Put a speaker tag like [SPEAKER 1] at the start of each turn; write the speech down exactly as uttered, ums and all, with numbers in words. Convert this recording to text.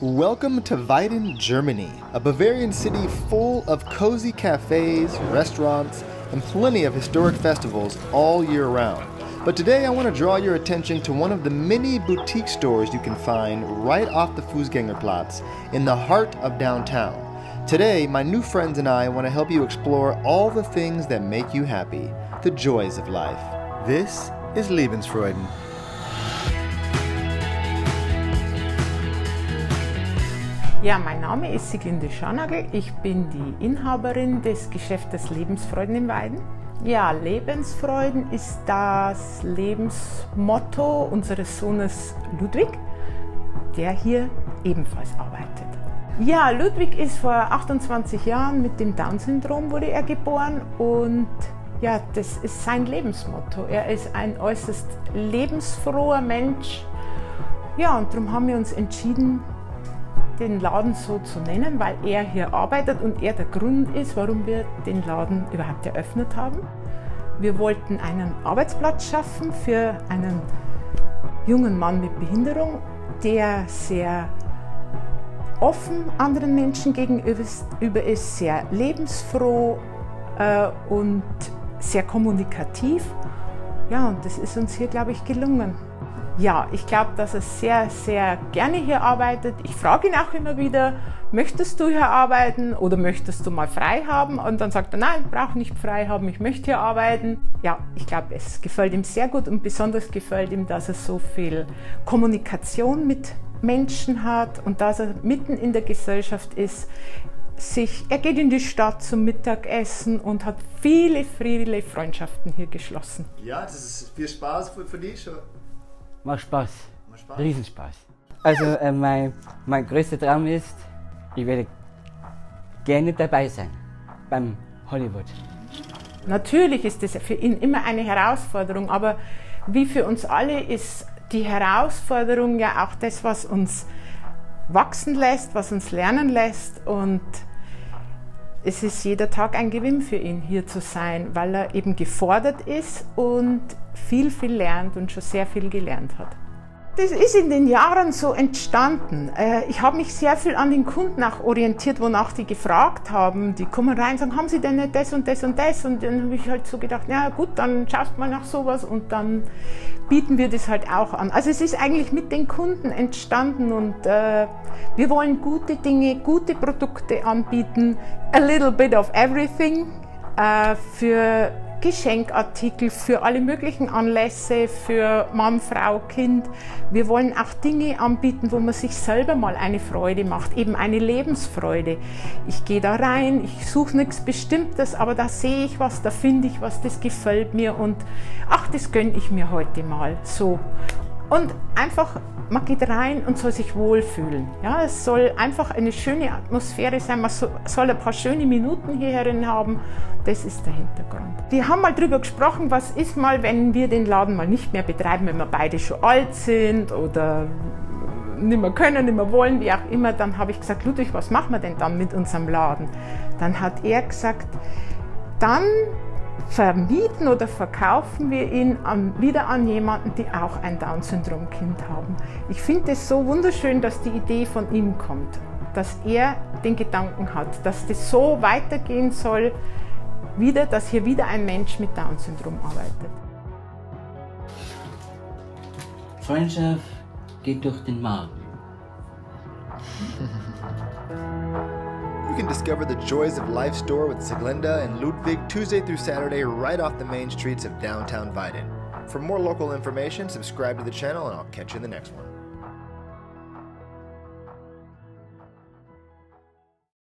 [SPEAKER 1] Welcome to Weiden, Germany, a Bavarian city full of cozy cafes, restaurants, and plenty of historic festivals all year round. But today I want to draw your attention to one of the many boutique stores you can find right off the Fußgängerplatz in the heart of downtown. Today, my new friends and I want to help you explore all the things that make you happy, the joys of life. This is Lebensfreuden.
[SPEAKER 2] Ja, mein Name ist Sieglinde Scharnagl. Ich bin die Inhaberin des Geschäftes Lebensfreuden in Weiden. Ja, Lebensfreuden ist das Lebensmotto unseres Sohnes Ludwig, der hier ebenfalls arbeitet. Ja, Ludwig ist vor achtundzwanzig Jahren mit dem Down-Syndrom wurde er geboren und ja, das ist sein Lebensmotto. Er ist ein äußerst lebensfroher Mensch. Ja, und darum haben wir uns entschieden, den Laden so zu nennen, weil er hier arbeitet und er der Grund ist, warum wir den Laden überhaupt eröffnet haben. Wir wollten einen Arbeitsplatz schaffen für einen jungen Mann mit Behinderung, der sehr offen anderen Menschen gegenüber ist, sehr lebensfroh äh, und sehr kommunikativ. Ja, und das ist uns hier, glaube ich, gelungen. Ja, ich glaube, dass er sehr, sehr gerne hier arbeitet. Ich frage ihn auch immer wieder, möchtest du hier arbeiten oder möchtest du mal frei haben? Und dann sagt er, nein, ich brauche nicht frei haben, ich möchte hier arbeiten. Ja, ich glaube, es gefällt ihm sehr gut und besonders gefällt ihm, dass er so viel Kommunikation mit Menschen hat und dass er mitten in der Gesellschaft ist. Sich, er geht in die Stadt zum Mittagessen und hat viele, viele Freundschaften hier geschlossen.
[SPEAKER 1] Ja, das ist viel Spaß für, für dich schon.
[SPEAKER 3] Macht Spaß.
[SPEAKER 1] Macht Spaß.
[SPEAKER 3] Riesenspaß. Also äh, mein, mein größter Traum ist, ich werde gerne dabei sein beim Hollywood.
[SPEAKER 2] Natürlich ist das für ihn immer eine Herausforderung, aber wie für uns alle ist die Herausforderung ja auch das, was uns wachsen lässt, was uns lernen lässt, und es ist jeder Tag ein Gewinn für ihn, hier zu sein, weil er eben gefordert ist und viel, viel lernt und schon sehr viel gelernt hat. Das ist in den Jahren so entstanden. Ich habe mich sehr viel an den Kunden auch orientiert, wonach die gefragt haben. Die kommen rein und sagen, haben Sie denn nicht das und das und das? Und dann habe ich halt so gedacht, ja gut, dann schaust du mal nach sowas und dann bieten wir das halt auch an. Also es ist eigentlich mit den Kunden entstanden und äh, wir wollen gute Dinge, gute Produkte anbieten. A little bit of everything äh, für Geschenkartikel, für alle möglichen Anlässe, für Mann, Frau, Kind. Wir wollen auch Dinge anbieten, wo man sich selber mal eine Freude macht, eben eine Lebensfreude. Ich gehe da rein, ich suche nichts Bestimmtes, aber da sehe ich was, da finde ich was, das gefällt mir und ach, das gönne ich mir heute mal so. Und einfach, man geht rein und soll sich wohlfühlen. Ja, es soll einfach eine schöne Atmosphäre sein, man soll ein paar schöne Minuten hierhin haben. Das ist der Hintergrund. Wir haben mal drüber gesprochen, was ist mal, wenn wir den Laden mal nicht mehr betreiben, wenn wir beide schon alt sind oder nicht mehr können, nicht mehr wollen, wie auch immer. Dann habe ich gesagt, Ludwig, was machen wir denn dann mit unserem Laden? Dann hat er gesagt, dann vermieten oder verkaufen wir ihn an, wieder an jemanden, die auch ein Down-Syndrom-Kind haben. Ich finde es so wunderschön, dass die Idee von ihm kommt, dass er den Gedanken hat, dass das so weitergehen soll, wieder, dass hier wieder ein Mensch mit Down-Syndrom arbeitet.
[SPEAKER 3] Freundschaft geht durch den Magen.
[SPEAKER 1] You can discover the joys of life store with Sieglinde and Ludwig Tuesday through Saturday right off the main streets of downtown Weiden. For more local information, subscribe to the channel and I'll catch you in the next one.